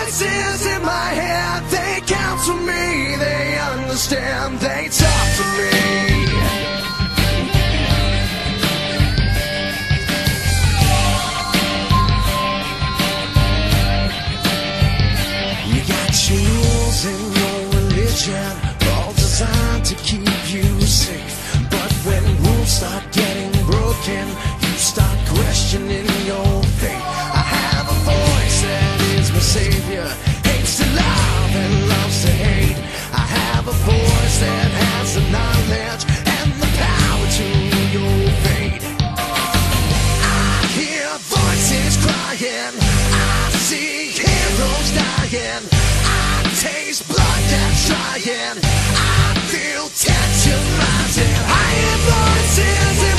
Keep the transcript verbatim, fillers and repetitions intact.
voices in my head, they counsel me, they understand, they talk to me. You got your rules in your religion, all designed to keep you safe. But when rules start getting broken, you start questioning your faith. I have a voice that is my savior, hates to love and loves to hate. I have a voice that has the knowledge and the power to your fate. I hear voices crying, I see heroes dying, I taste blood that's drying, I feel tension rising. I hear voices in